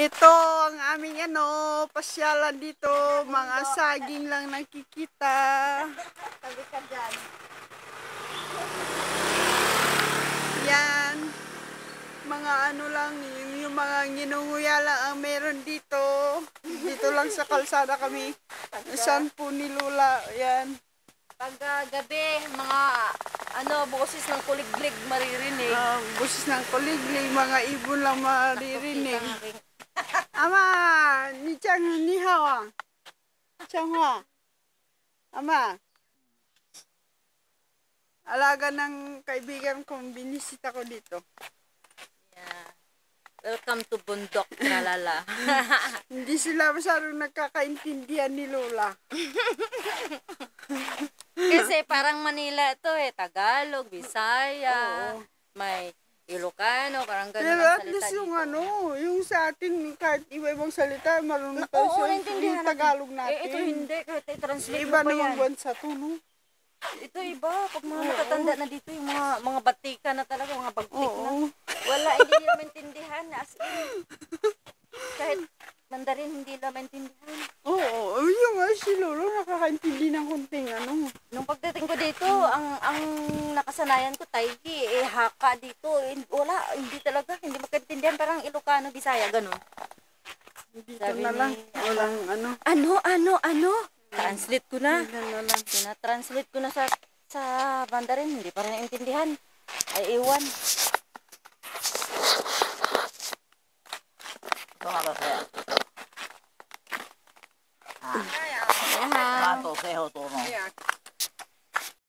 Ito ang aming pasyalan dito. Mga saging lang nakikita. Sabi ka dyan. Yan. Mga lang, yung mga nginunguya lang ang meron dito. Dito lang sa kalsada kami. Saan po ni Lula. Yan. Pag gabi, mga boses ng kuliglig maririnig. Boses ng kuliglig, mga ibon lang maririnig. Ama, ni hao ah. Changhua. Ama. Alaga ng kaibigan kong binisita ko dito. Yeah. Welcome to Bundok, tralala. Hindi sila masyadong nagkakaintindihan ni Lola. Kasi parang Manila ito Tagalog, Bisaya, may Ilocano, parang ganun pero ang at salita least dito. yung sa atin, kahit iba-ibang salita, marunong tayo yung Tagalog natin. Ito hindi, kahit i-translate Iba mo pa naman yan. bansa to, no? Ito iba, pag mga matatanda na dito, yung mga batika na talaga, mga bagtik na. Wala, hindi nila maintindihan, as in. Kahit Mandarin, hindi nila maintindihan. Oo, yung si Lolo nakakaintindi ng kunting Nung pagdating ko dito, ang nakasanayan ko, Taigi, Haka dito, wala, hindi talaga, hindi magkaintindihan, parang Ilocano, Bisaya, ganun. Dito na lang, walang Ano? Translate ko na. Translate ko na sa Mandarin, hindi pa rin intindihan. Ay, iwan.